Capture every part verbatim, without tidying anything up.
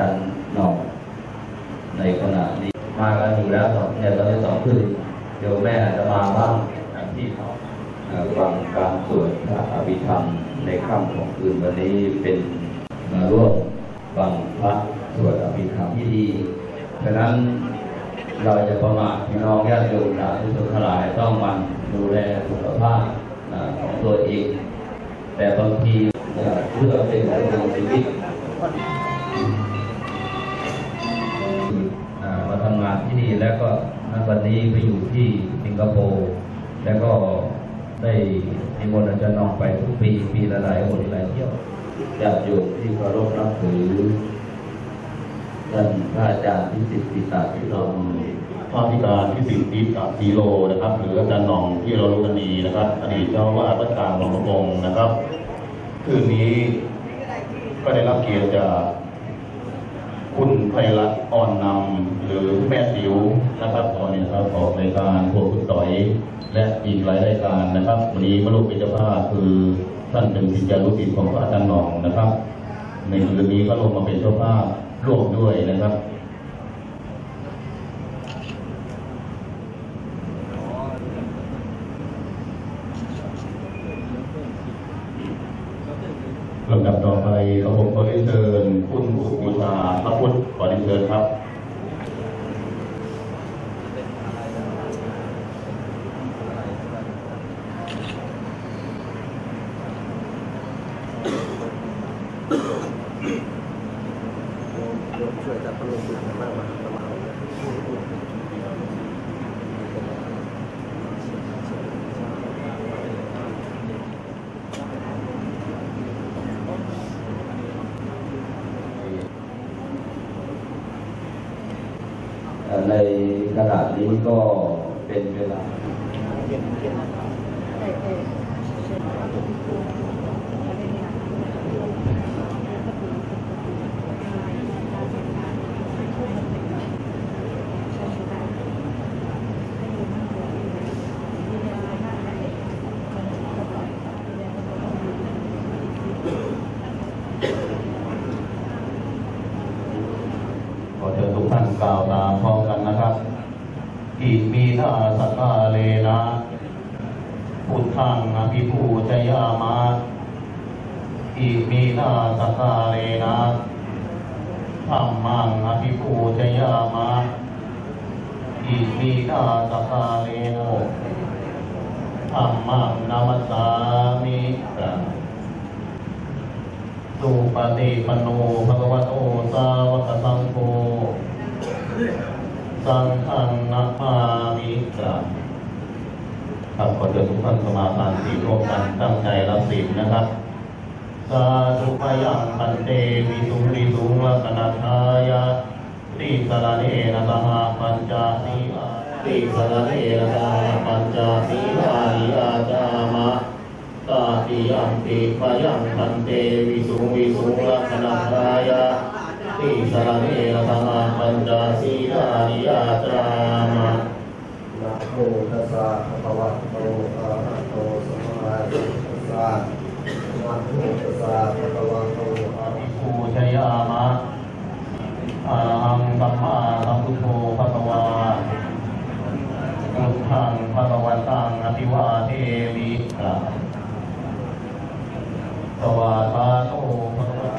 กันหนอกในขณะนี้มากันอยู่แล้วเนี่ยตอนนี้สองคืนเดี๋ยวแม่จะมาบ้างที่เขาฟังการสวดพระอภิธรรมในค่ำของคืนวันนี้เป็นมาร่วมฟังพระสวดอภิธรรมที่ดีฉะนั้นเราจะประมาทพี่น้องญาติโยมนะทุกท่านหลายต้องมันดูแลสุขภาพของตัวเองแต่บางทีเพื่อเป็นการดำเนินชีวิตมาทำงานที่นี่แล้วก็วันนี้ไปอยู่ที่สิงคโปร์แล้วก็ได้นิมนต์อาจารย์น้องไปทุกปีปีละหลายคนหลายเที่ยวญาติโยมที่เคารพนับถือท่านพระอาจารย์พิสิทธิ์ติตาพิโรพระธิการพิสิทธิ์ติตาพิโรนะครับหรืออาจารย์น้องที่เรารู้กันดีนะครับอดีตเจ้าวาดวัดกลางหลวงพระองค์นะครับคืนนี้ก็ได้รับเกียรติจากคุณไพรัตน์อ่อนนำหรือแม่ติ๋วนะครับตอนนี้ครับออกรายการพวกคุณต่อยและอีกหลายรายการนะครับวันนี้มาร่วมเป็นเจ้าภาพคือท่านเป็นศิษยานุศิษย์ของพระอาจารย์หนองนะครับในคืนนี้ก็ลงมาเป็นเจ้าภาพร่วมด้วยนะครับลำดับต่อไปกระผมขอเรียนเชิญคุณอุบูชาพระพุทธขอเรียนเชิญครับช่วยจัดพระลงบุญมากมาประมาณในขณะนี้ก็เป็นเวลาขอเชิญทุกท่านกล่าวตามพร้อมกันนะครับอิมีนาสักกาเลนะพุทธังอภิปูชยามะอิมีนาสักกาเลนะธัมมังอภิปูชยามะอิมีนาสักกาเลนะธัมมังนามัสสามิสุปฏิปันโนภะคะวะโตสาวกสังโฆสังฆังนะมามิครับขอเชิญทุกท่านสมาทานศีลร่วมกันตั้งใจรับศีลนะครับสาธุพยังปันเตวิสุงวิสุงลักนัทายะติสระเนนะสหปัญจสีลาติสระเนนะสหปัญจสีลานิอาจามะตาติยัมปิพยังปันเตวิสุงวิสุงลักนัทายะติสระเนนะสหปัญจสีลานิอาจามะนะโมตัสสะภะคะวะโตอะระหะโตสัมมาสัมพุทธัสสะนะโมตัสสะภะคะวะโตอะระหะโตปูชยามะอะระหังสัมมาสัมพุทโธภะคะวาพุทธังภะคะวันตังอภิวาเทมิสวาทาโตภะคะวะ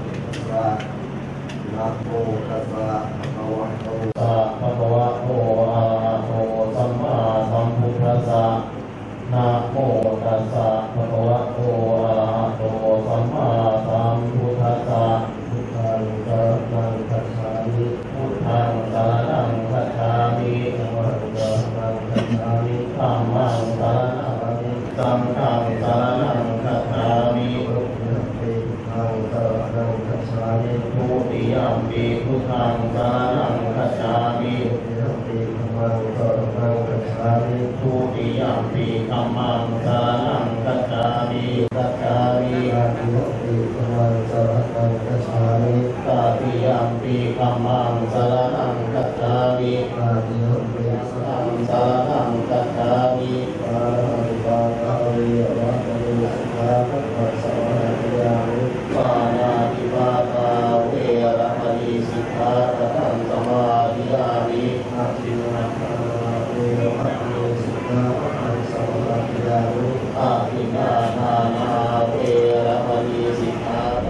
นะโมตัสสะภะคะวะโตอะภะคะวะโตอะระหะโตสัมมาสัมพุทธัสสะนะโมตัสสะภะคะวะโตอะระหะโตสัมมาสัมพุทธัสสะพุทธังสรณังคัจฉามิพุทธังสรณังคัจฉามิธัมมังสรณังคัจฉามิธัมมังสรณังสังฆังสรณังคัจฉามิพุทธังสรณังคัจฉามิทุติยมปิพุทธังสรณังคัจฉามิทุติยมปิธัมมังสรณังคัจฉามิทุติยมปิธัมมังสรณังคัจฉามิคัจฉามิตาติยมปิธัมมังสรณังคัจฉามิตาติยมปิธัมมังสรณังคัจฉามิตาติยมปิธัมมังสรณังคัจฉามิอะระหังปานาริยวะโตสุขาภะคะสะวะหะยามิปานาติปาตาเวระมณีสิกขาปะทังสมาธิยามิอาทินาทาเวรมณีสิกขาปะทังสมาธิยามิอาทินนาทานาเวรมณีสิกขาปะ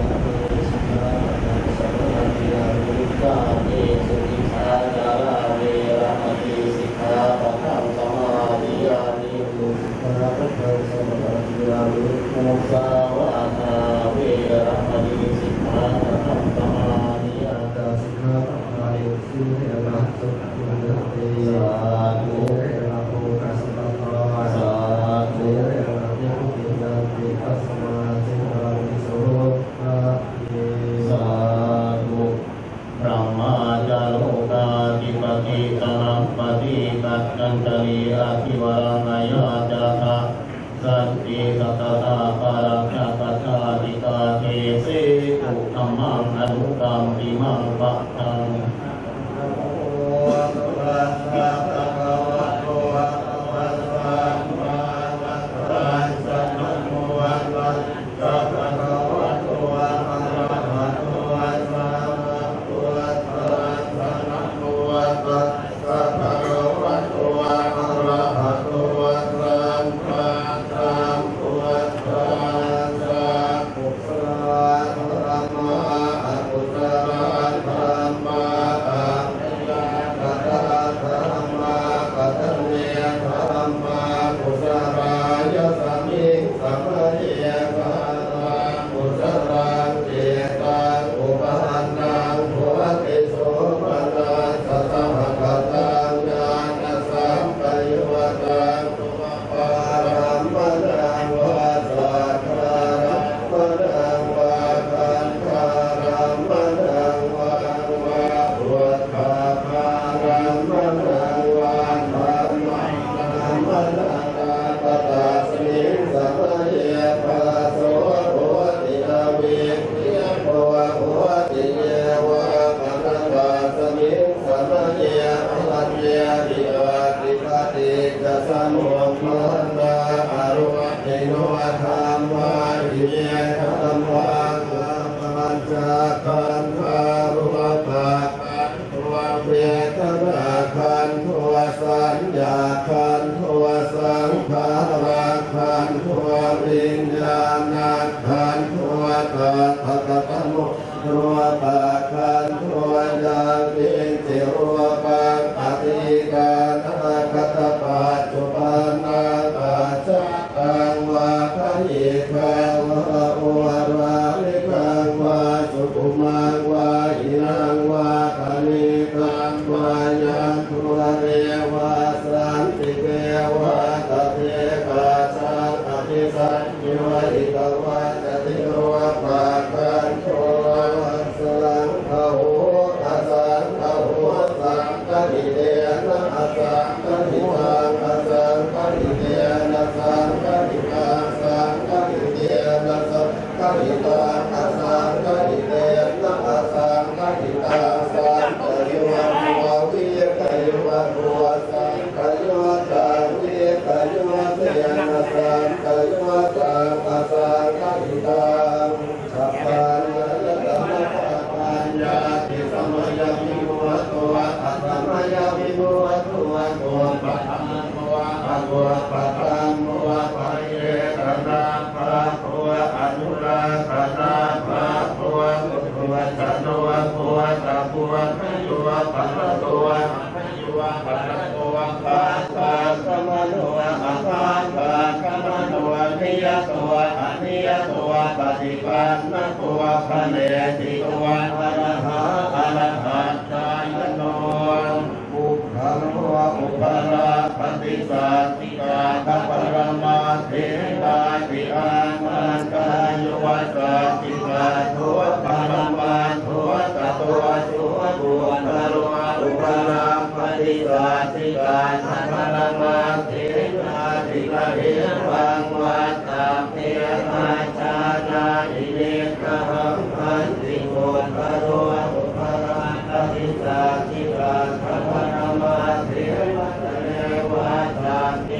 กาเมสุมิชาจาราเวรมณีสิกขาปะทังสมาธิยามิสิกขาปะทังสมาธิยามิมุสาวาทาเวรมณีสิกขาปะทังสมาธิยามิตาสิกขาปะทังสิเทนะสุขติมุตติสาธุเทนะโภคสัมปทาสาเทธุนะเยปุตินาติปัสสมาสิกขามิโสภะเยสาธุพระมาจาโลกาธิปติตนัมปฏิกัจจันตลีอาภิวรังอายาจาคะสันติสัตตาปารังคาตาติกาเทเสตุธัมมังอนุกรรมปิมังปัตตังนะโมตัสสะภะคะวะโตอะระหะโตสัมมาสัมพุทธัสสะนะโมตัสสะภะคะวะโตอะระหะโตสัมมาสัมพุทธัสสะนะโมตัสสะภะคะวะโตอะระหะโตสัมมาสัมพุทธัสสะปุสสะธัมมาปุสสะธัมมากัตตะธัมมากัตตะเนธัมมาปุสสะรายะสัมมิงสัมปะเนกัตตะปุสสะรังเจตังอุปานังโหติโสมนัสสะตะหะกัตตังญาณสัมปยุตตังตุมะปารัมมนังวาสัทธารัมมนังวาคันธารัมมนังวาวาพุทธาภารัมมนังวาธัมมังรัมมนังอาปตาสมิงสัมปะเยปะโสโหติอาเวทิยโภโหติเยวะปะนังกาสมิงสัมปะเยอรัญเยติอาติปะติกัสสะโมมันดาอารุเอโนธัมมาหิเยธัมมังปัญจขันธารุปะตัวเวทนาขันธ์ตัวสัญญาขันธ์ตัวสังขารขันธ์ตัววิญญาณขันธ์ตัวตัทธกตโมรัวปะขันธ์ตัวยังวิญจิรัวปังอธิกานาคตปัจจุบันนาปัจจตังวาคยิคังวะโอวาลิคังวาสุขุมังวาหินังวาคณิกังวายันตุเรวาสันติเกวะตะเทกาสังอภิสัญญวะอิตวะจติโรปะกันโตวัสสังขโหอะสังขโหสังฆิเตนะอะสังฆิตังอะสังฆิเตนะสังฆิตังสังฆิเตนะสังฆิตังอะสังฆิเตนะอะสังฆิตังสังฆิวะโววิกะยวะโวสังฆิวะตังวิกะยวะเตนะสังฆิวะตังอะสังฆิตังสัพพัญญะธัมมะปัญญาติสัมมยามิโมตัวอะสัมมยามิโมตัวโกปัฏฐานโมอะโกปัฏฐานโมปะเยตนะภะโวอนุราคนะภะโวมุตวะจันโนโกตะโกทะโยปัตโตทะโยปัตโตภะภะสมโนอะภะภะกมโนนิยโตอะนิยโตปฏิปันนะโกภะเนติโกอะระหะอะระหะจายโนอุปะโนอุปะระปฏิสัตติกาคัปปะระมาเทวาติอามันกายโยวัสสติกาโทปะระมาโทตะโตโสบุญตะโรอุปะระปฏิสัตติกาคัปปะระมาเทวาติกาเอวังวัตตะเทมาจานาอิเนกะหังพันติโกตะโรอุปะระปฏิสัตติกาคัปปะระมาเทวะตะเนวะตะเท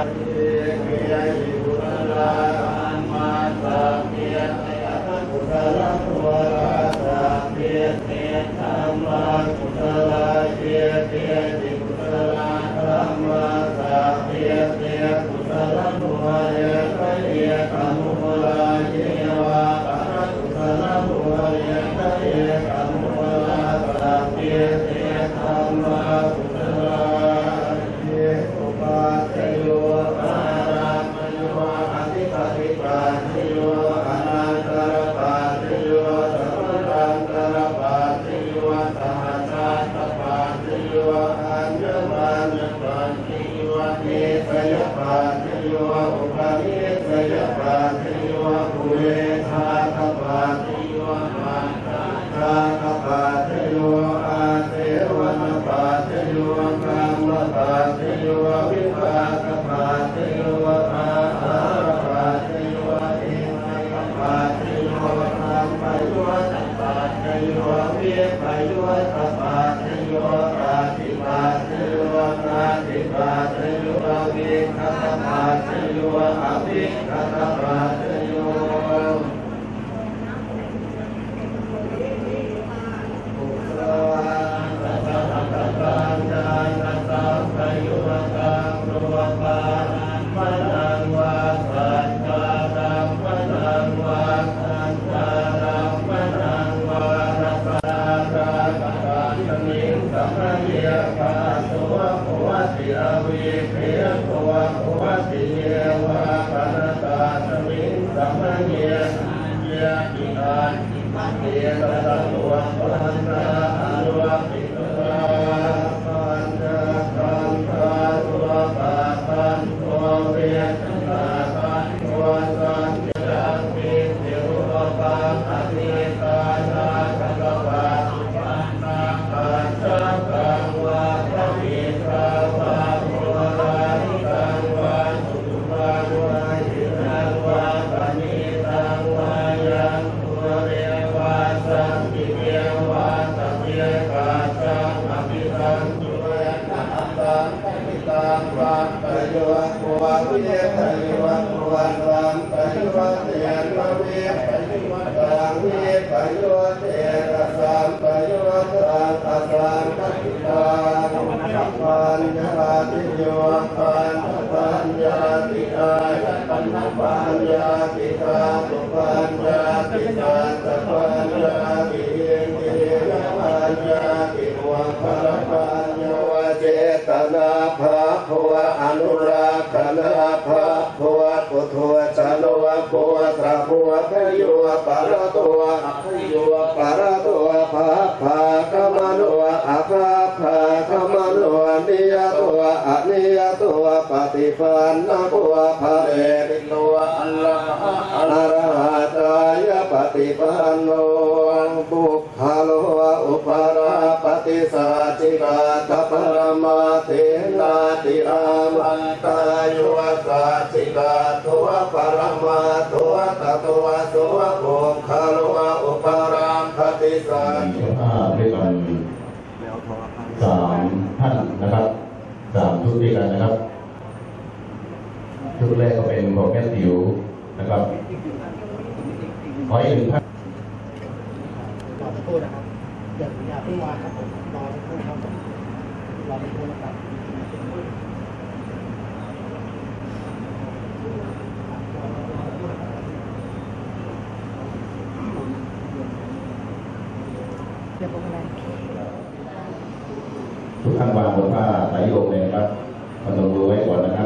ทุกท่านวางบนผ้าไตรโลกเลยนะครับพนมมือไว้ก่อนนะครับ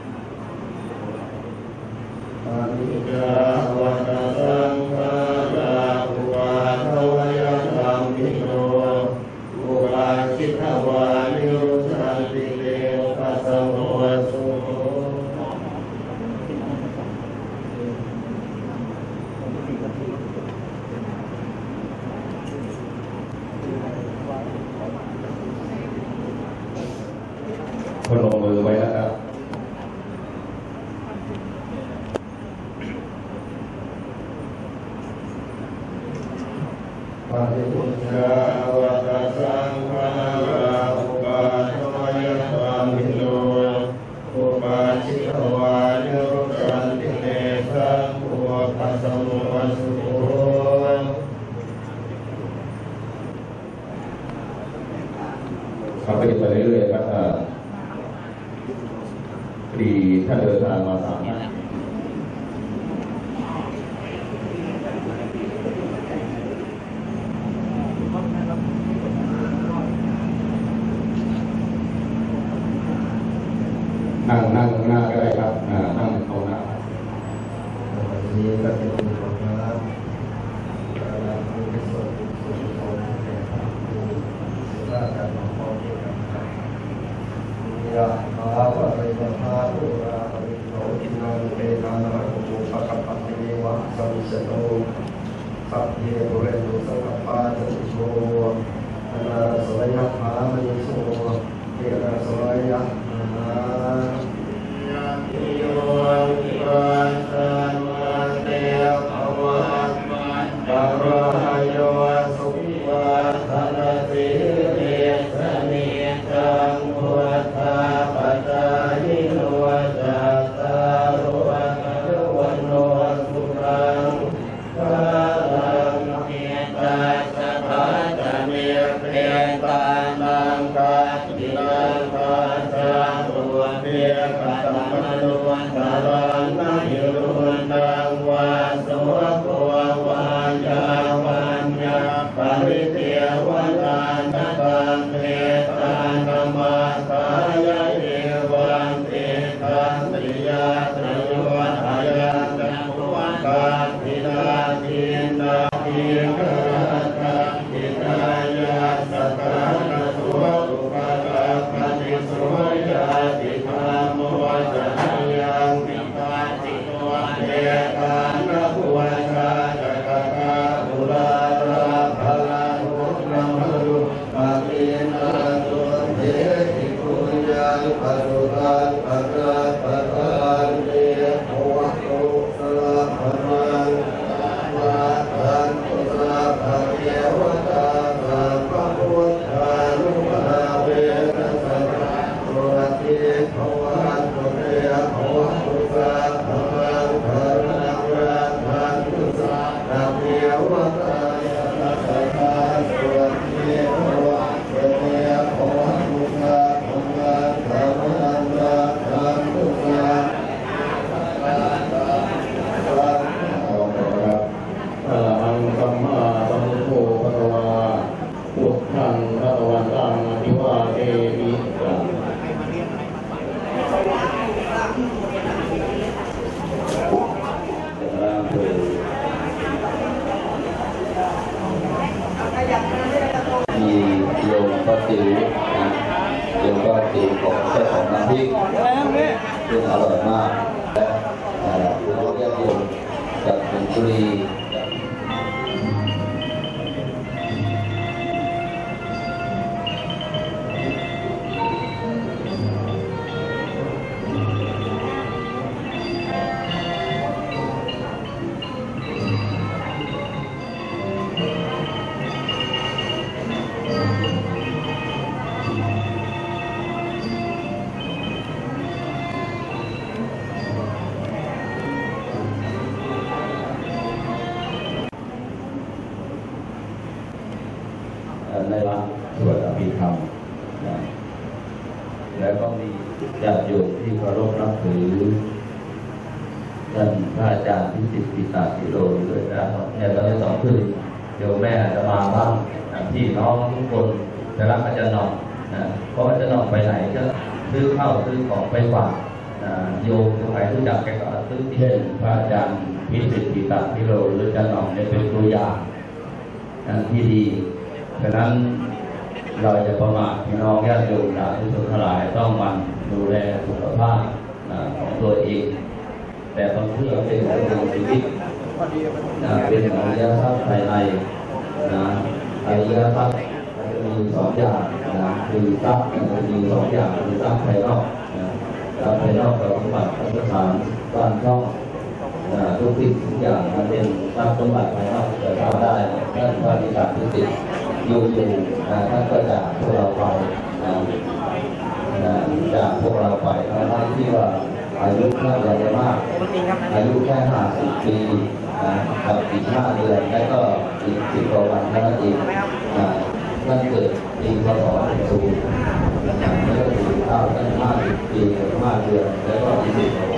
พนมมือไว้นะครับปาฏิพุทธาวะตะสังฆาราอุปาทวยธรรมิโนอุปาชิตดีท่านเดินทางมาสามท่านนั่งนั่งหน้าก็ได้ครับอ่านั่งตรงหน้าวันนี้ก็จะมีผลลัพธ์การทำเป็นส่วนส่วนของแก่ผู้ว่าการปกครองที่ทำการยะมหาวะริยะภาตุราภริโตทินังเปตานังอุปกัปปะเทวะสัมมิสโนสัพเพปุเรตุสังกปาจันโทอนาสวยะภามณิโสเทระสวยะมหาติโยวิปัสสนาเตภวัตมันตรายโยสุวัฒนติเรสเนจังพุทธาปัจจายิโนจัตตารุวัฏวันโนสุขังพลังเมตตาสัพพะจะเมเปตานังกัจจินังกัจจารุเปกัตตมนุวันตารังนายุรุนังวาสุโกวายาวันยาปริเทวนานัตังเมตตานัมมาสายะเอวันเตตังติยาตระโยอายังจังวันตาทินาทินาทิกรัตตังทินายาสักการะสุสุภะปฏิสุยาติธรรมโมจะยังวิปัสสิโนเอตานะภุวัชาจักกะปุราราภลานุนัมรุปะปินาตุเทติปุญญาปัสสุตังปัจจปะทานเตโภวะโตสลาภมังวะทันตุสลาภะเทวตาสัพพะพุทธานุภาเวนะสัพพะโรติภวันตุเตภวะตุสาภมังภะรังรังทันตุสาภะเทวตาสัพพะทาสุติภวะเตภวะตุสาภมังภะรังรังทันตุสาอรหังสัมมาสัมพุทโธภะคะวาพุทธังภะคะวันตังอภิวาเทมิมีโยมก็จิ๋วนะโยมก็จิ๋วของเจ้าของน้ำพริกซึ่งอร่อยมากและน้องญาติโยมจากชลบุรีในวันสวดอภิธรรมนะแล้วก็มีญาติโยมที่เคารพนับถือท่านพระอาจารย์พิสิทธิ์ปิตาศิโรด้วยนะครับเนี่ยตอนนี้สองคืนโยมแม่จะมาบ้างพี่น้องทุกคนจะรับอาจารย์นองนะเพราะอาจารย์นองไปไหนจะซื้อข้าวซื้อของไปฝากโยมทุกใครรู้จักแกก็ซื้อเช่นพระอาจารย์พิสิทธิ์ปิตาศิโรหรืออาจารย์นองเนี่ยเป็นตัวอย่างที่ดีฉะนั้นเราจะประมาทพี่น้องญาติโยมนะทุกท่านหลายต้องมันดูแลสุขภาพของตัวเองแต่บางเรื่องเป็นเรื่องชีวิตเป็นอริยทรัพย์ภายในนะอริยทรัพย์มีสองอย่างนะคือทรัพย์มีสองอย่างคือทรัพย์ภายนอกทรัพย์ภายนอกกับสมบัติสถานบ้านช่องทุกสิ่งทุกอย่างมันเป็นทรัพย์สมบัติภายนอกจะทำได้ท่านพระนิพพานที่ติดอยู่อยู่ท่านก็จากพวกเราไปจากพวกเราไปทั้งที่ว่าอายุน่าจะมากอายุแค่ห้าสิบปีกับอีกห้าเดือนและก็อีกสิบกว่าวันนั่นเองนั่นเกิดปีพศศูนย์นั่นก็คือเอาตั้งห้าสิบปีห้าเดือนแล้วก็ยี่สิบวัน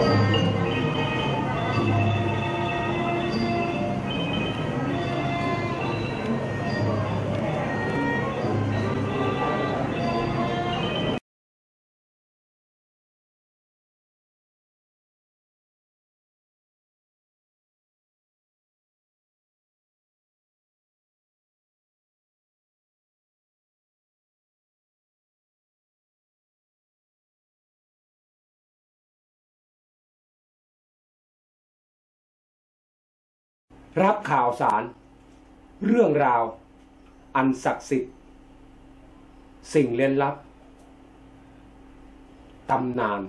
รับข่าวสารเรื่องราวอันศักดิ์สิทธิ์สิ่งเร้นลับตำนาน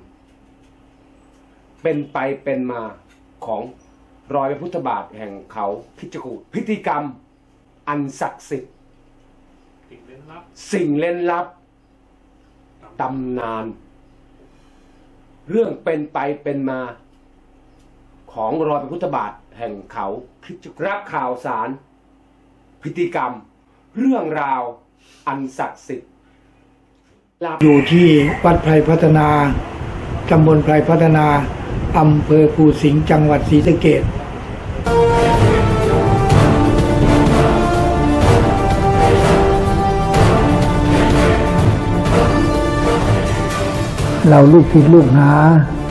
เป็นไปเป็นมาของรอยพระพุทธบาทแห่งเขาคิชกูฏพิธีกรรมอันศักดิ์สิทธิ์สิ่งเร้นลับสิ่งเร้นลับตำนานเรื่องเป็นไปเป็นมาของรอยพระพุทธบาทแห่งเขาคิชกูฏรับข่าวสารพิธีกรรมเรื่องราวอันศักดิ์สิทธิ์อยู่ที่วัดไพรพัฒนาตำบลไพรพัฒนาอำเภอภูสิงห์จังหวัดศรีสะเกษเราลูกศิษย์ลูกหา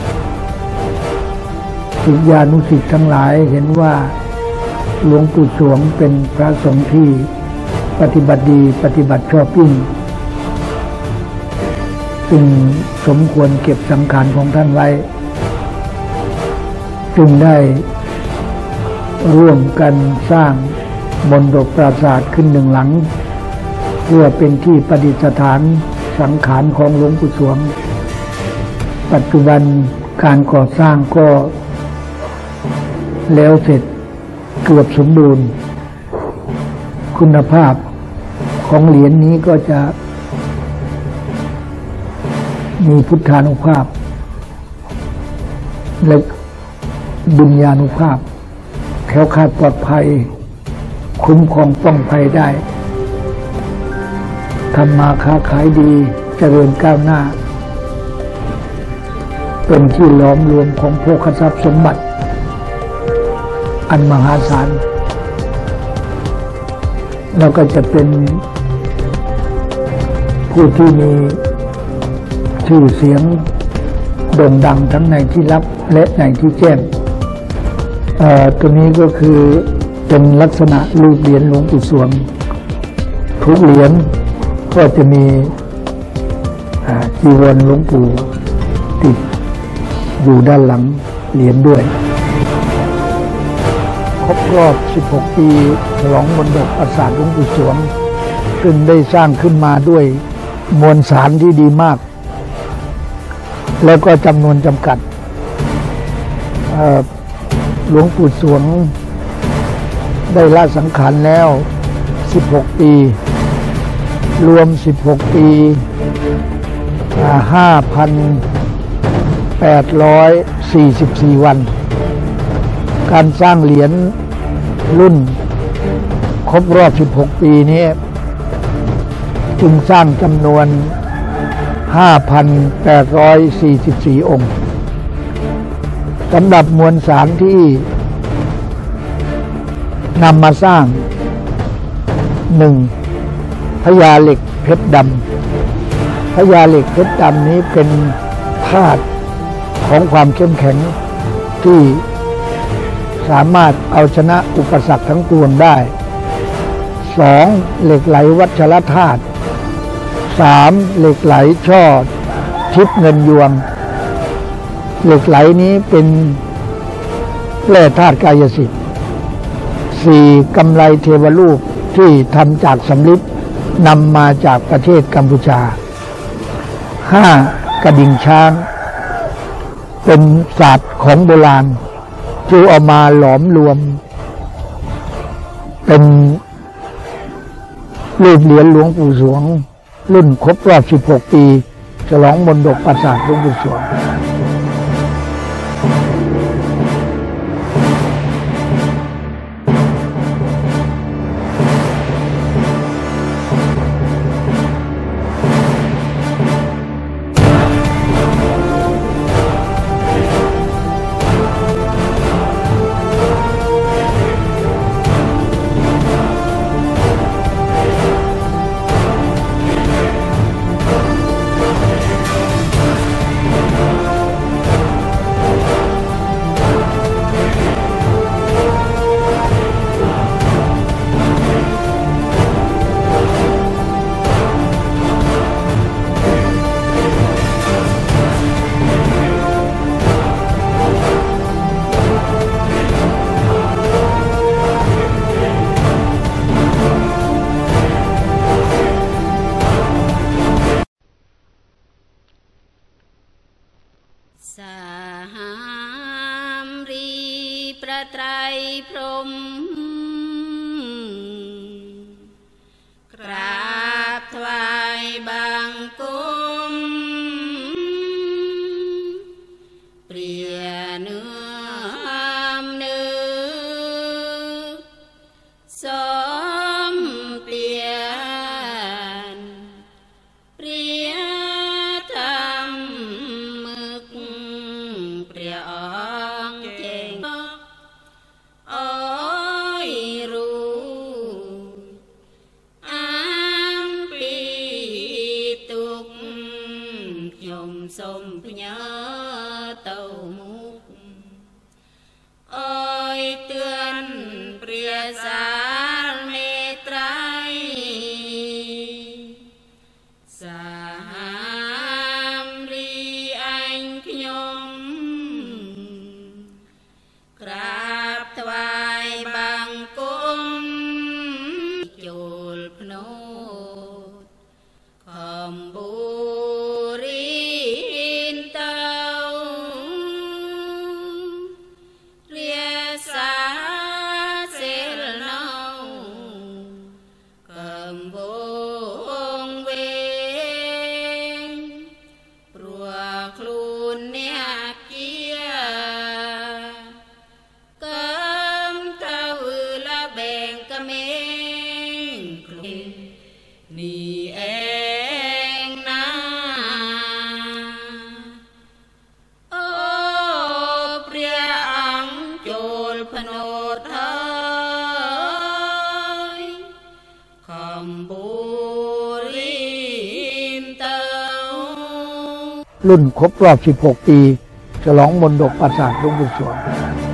ศิษยานุศิษย์ทั้งหลายเห็นว่าหลวงปู่สวงเป็นพระสงฆ์ที่ปฏิบัติดีปฏิบัติชอบยิ่งจึงสมควรเก็บสังขารของท่านไว้จึงได้ร่วมกันสร้างมณฑปปราสาทขึ้นหนึ่งหลังเพื่อเป็นที่ประดิษฐานสังขารของหลวงปู่สวงปัจจุบันการก่อสร้างก็แล้วเสร็จเกือบสมบูรณ์คุณภาพของเหรียญ นี้ก็จะมีพุทธานุภาพและบุญญานุภาพแคล้วคลาดปลอดภัยคุ้มครองป้องภัยได้ทำมาค้าขายดีเจริญก้าวหน้าเป็นที่ล้อมรวมของโภคทรัพย์สมบัติอันมหาศาลแล้วก็จะเป็นผู้ที่มีชื่อเสียงโด่งดังทั้งในที่ลับและในที่แจ้งตัวนี้ก็คือเป็นลักษณะรูปเหรียญหลวงปู่สวงทุกเหรียญก็จะมีจีวรหลวงปู่ติดอยู่ด้านหลังเหรียญด้วยครบรอบสิบหกปีฉลองมณฑปปราสาทหลวงปู่สวงซึ่งได้สร้างขึ้นมาด้วยมวลสารที่ดีมากแล้วก็จำนวนจำกัดหลวงปู่สวงได้ละสังขารแล้วสิบหกปีรวมสิบหกปี ห้าพันแปดร้อยสี่สิบสี่ วันการสร้างเหรียญรุ่นครบรอบสิบหกปีนี้จึงสร้างจำนวน ห้าพันแปดร้อยสี่สิบสี่ องค์สำหรับมวลสารที่นำมาสร้างหนึ่งพญาเหล็กเพชรดำพญาเหล็กเพชรดำนี้เป็นธาตุของความเข้มแข็งที่สามารถเอาชนะอุปสรรคทั้งปวงได้สองเหล็กไหลวัชรธาตุสามเหล็กไหลช่อทิพย์เงินยวงเหล็กไหลนี้เป็นแร่ธาตุกายสิทธิ์สี่กำไลเทวรูปที่ทำจากสำริดนำมาจากประเทศกัมพูชาห้ากระดิ่งช้างเป็นศาสตร์ของโบราณที่เอามาหลอมรวมเป็นรูปเหรียญหลวงปู่สวงรุ่นครบรอบสิบหกปีฉลองมณฑปปราสาทหลวงปู่สวงสหามรีประไตรพรหมกราบถวายบังคมเปรียเนื้อเนื้อสมเปลี่ยนเปรียธรรมมึกเปรียองเก่งอ้อยรู้อามปีตุกยมสมพญาเต้ามุกอ้อยเตือนเปรียสารเมตไตรสหามรีอัญขยมกราบถวายบังคมโจลพโนดคำบุรีนเต้าเรียสาเซลเนาคำบงเวงปลัวคลูนเนี่ยเกียกำตาหือละแบ่งกะเมงคลูนนี่เองนะโอ้เปรียอังโจลพโนดเฮ้ยคำบุรีมเต้ารุ่นครบรอบ สิบหก ปี ฉลองมนดกปราสาทหลวงปู่สวง